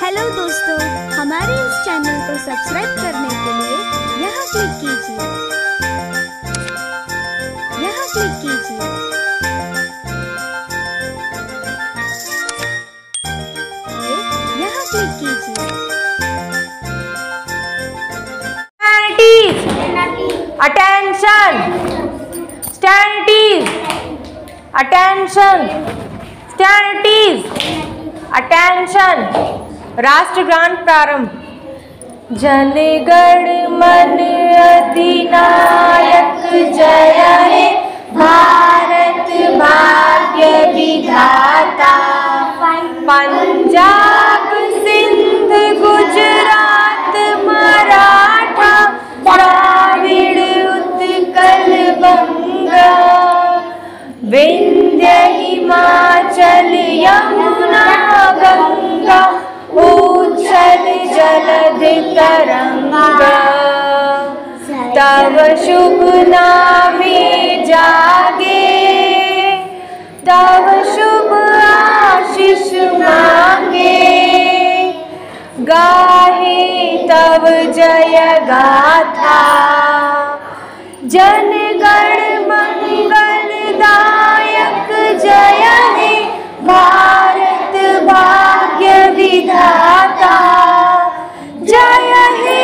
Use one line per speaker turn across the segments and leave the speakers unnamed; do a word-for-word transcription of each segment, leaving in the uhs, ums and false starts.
Hello दोस्तों, हमारे इस चैनल को सब्सक्राइब करने के लिए यहाँ क्लिक कीजिए, यहाँ क्लिक कीजिए। यहाँ क्लिक कीजिए।
Attention! Stand at ease. Attention! Stand at ease. Attention! राष्ट्रगान प्रारंभ। जनगण मन अधिनायक जय हे भारत भाग्य विधाता। पंजाब सिंध गुजरात मराठा द्राविड़ उत्कल बंगा। विंध्य हिमाचल यमुना गंगा उच्छल जलधि तरंगा। तव शुभ नामे जागे, तव शुभ आशीष मांगे। गाहे तव जय गाथा, जनगण मंगलदायक जय हे भारत भाग्य विधाता। जय हे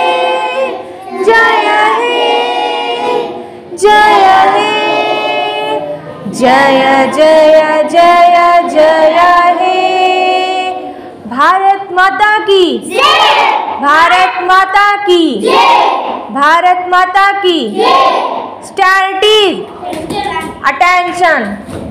जय हे जय हे जय जय जय जय हे। भारत माता की भारत माता की भारत माता की। Stand at ease. अटेंशन।